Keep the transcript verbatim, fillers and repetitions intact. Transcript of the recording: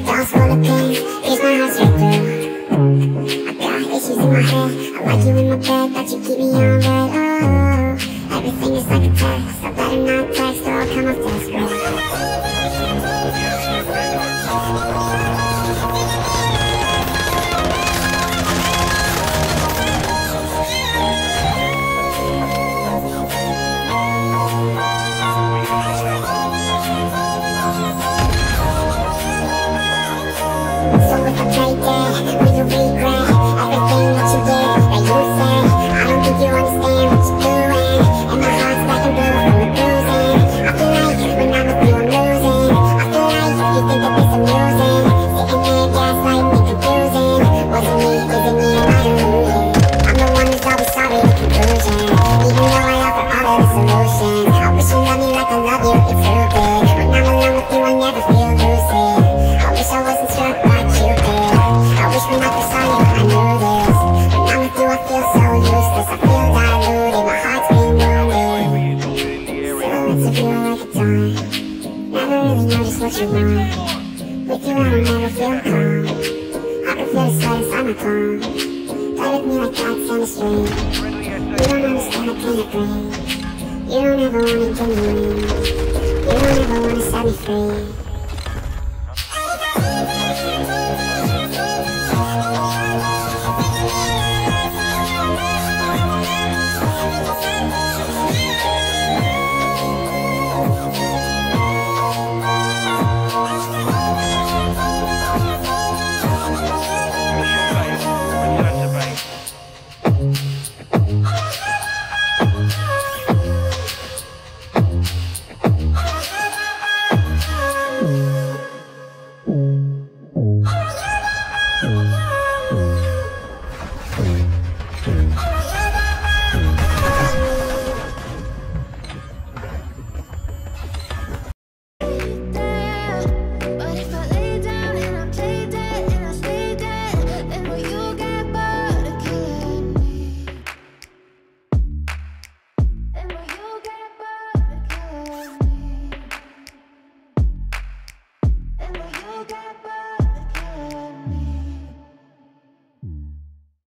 Dolls full of pins, pierce my heart straight through. I got issues in my head, I like you in my bed, but you keep me on red. Oh, everything is like a test, I better not text or I'll come off desperate. What you want. With you I don't never feel calm. I can feel the sweat inside my palm. Play with me like cats on the string. You don't understand, I can't agree. You don't ever wanna give me wings. You don't ever wanna set me free.